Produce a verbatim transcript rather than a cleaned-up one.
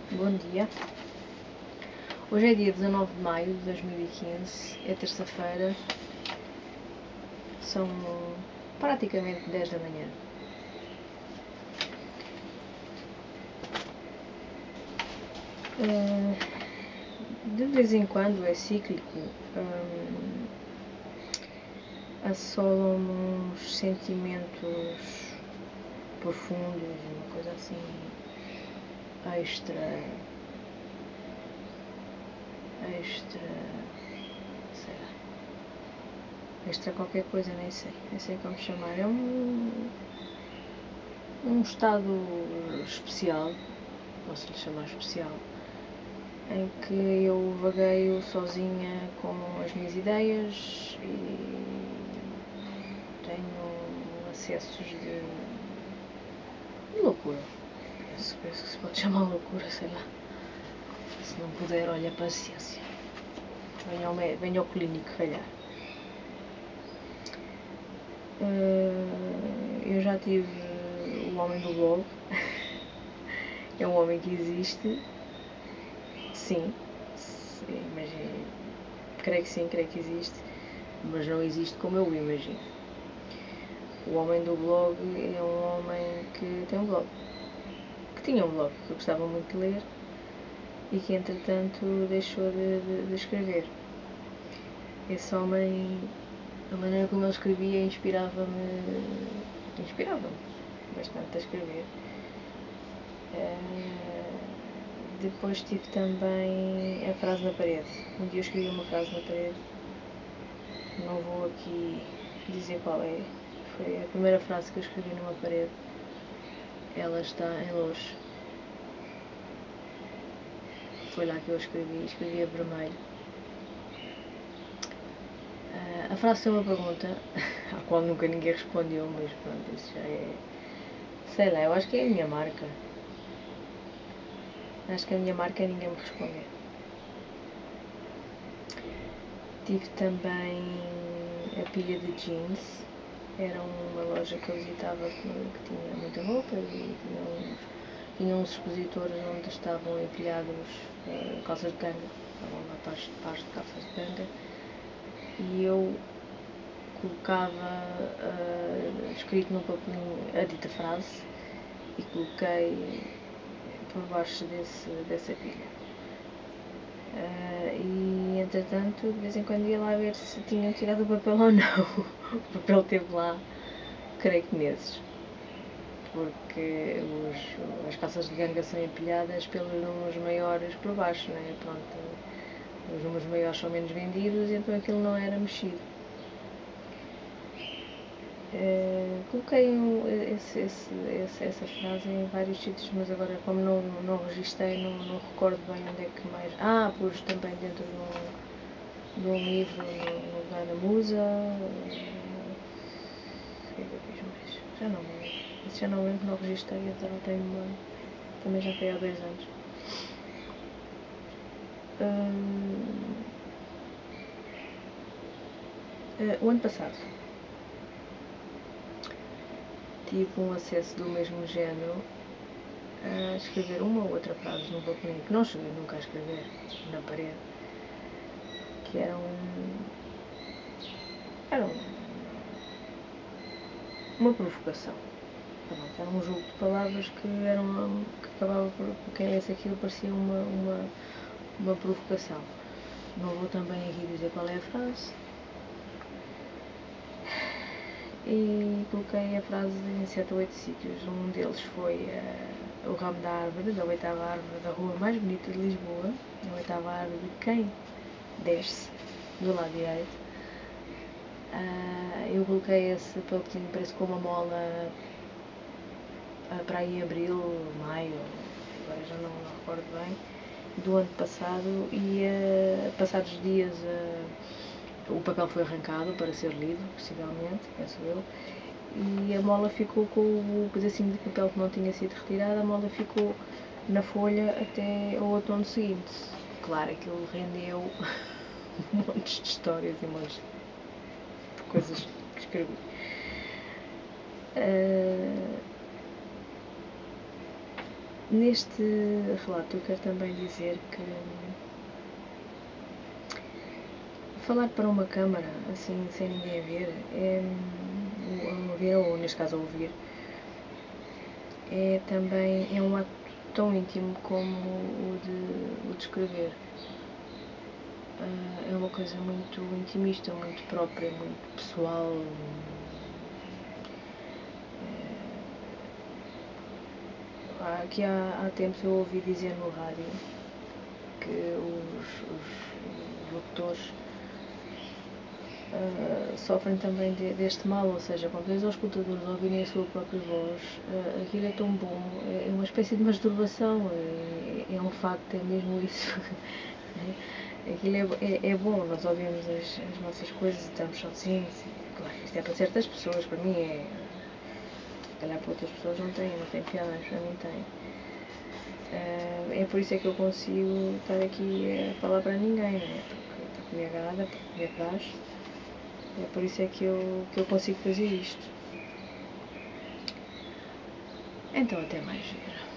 Bom dia. Hoje é dia dezanove de maio de dois mil e quinze, é terça-feira, são praticamente dez da manhã. Uh, de vez em quando é cíclico, um, assolam-me uns sentimentos profundos, uma coisa assim extra. extra. sei lá. extra qualquer coisa, nem sei, nem sei como chamar. É um. um estado especial, posso lhe chamar especial, em que eu vagueio sozinha com as minhas ideias e tenho acessos de, de loucura. Penso, penso que se pode chamar loucura, sei lá. Se não puder, olha, paciência. Venha ao, venha ao clínico, calhar. Uh, eu já tive o homem do blog. É um homem que existe. Sim, sim, imagino. Creio que sim, creio que existe, mas não existe como eu o imagino. O homem do blog é um homem que tem um blog, que tinha um blog que eu gostava muito de ler e que entretanto deixou de, de, de escrever. Esse homem, a maneira como ele escrevia inspirava-me, inspirava-me bastante a escrever. Uh, Depois tive também a frase na parede. Um dia eu escrevi uma frase na parede. Não vou aqui dizer qual é. Foi a primeira frase que eu escrevi numa parede. Ela está em louros. Foi lá que eu escrevi. Escrevi a vermelho. Uh, a frase tem uma pergunta, à qual nunca ninguém respondeu, mas pronto, isso já é... sei lá, eu acho que é a minha marca. Acho que a minha marca é ninguém me responder. Tive também a pilha de jeans. Era uma loja que eu visitava que tinha muita roupa e tinha uns, tinha uns expositores onde estavam empilhados uh, calças de ganga. Estavam lá pares, pares de calças de ganga. E eu colocava uh, escrito num papelinho a dita frase e coloquei por baixo desse, dessa pilha. Uh, e entretanto, de vez em quando ia lá ver se tinham tirado o papel ou não. O papel esteve lá, creio que meses, porque os, as calças de ganga são empilhadas pelos números maiores por baixo, né? Pronto, os números maiores são menos vendidos, então aquilo não era mexido. Uh, coloquei um, esse, esse, esse, essa frase em vários sítios, mas agora como não, não registrei, não, não recordo bem onde é que mais... Ah, pus também dentro de um, de um livro no, no lugar da musa. O que é que eu fiz mais? Já não me lembro. Isso já não lembro, não registrei, então não tenho memória. Também já foi há dois anos. Hum, uh, o ano passado tive um acesso do mesmo género a escrever uma ou outra frase num papelinho que não cheguei nunca a escrever na parede, que era um era um, uma provocação. Pronto, era um jogo de palavras que eram que acabava por, por quem lesse aquilo parecia uma, uma, uma provocação. Não vou também aqui dizer qual é a frase. E coloquei a frase em sete ou oito sítios. Um deles foi uh, o ramo da árvore, da oitava árvore da rua mais bonita de Lisboa. A oitava árvore de quem desce do lado direito. Uh, eu coloquei esse papelinho, parece com uma mola uh, para aí em abril, maio, agora já não, não recordo bem, do ano passado. E uh, passados dias uh, o papel foi arrancado para ser lido, possivelmente, penso eu, e a mola ficou com o pedacinho de papel que não tinha sido retirado, a mola ficou na folha até ao outono seguinte. Claro, aquilo rendeu montes de histórias e montes de coisas que escrevi. Uh, neste relato eu quero também dizer que falar para uma câmara, assim, sem ninguém ver, é, ou ver, ou neste caso ouvir, é também é um ato tão íntimo como o de, o de escrever. Uh, é uma coisa muito intimista, muito própria, muito pessoal. Uh, aqui há, há tempos eu ouvi dizer no rádio que os, os, os locutores uh, sofrem também de, deste mal, ou seja, quando vês aos escutadores ouvirem a sua própria voz, uh, aquilo é tão bom, é uma espécie de masturbação, é, é um facto, é mesmo isso. Aquilo é, é, é bom, nós ouvimos as, as nossas coisas e estamos sozinhos. Claro, isto é para certas pessoas, para mim é. Se calhar para outras pessoas não tem, não tem piada, mas para mim tem. Uh, é por isso é que eu consigo estar aqui a falar para ninguém, não é? Porque, porque me agrada, porque me apraz. É por isso é que eu, que eu consigo fazer isto. Então até mais ver.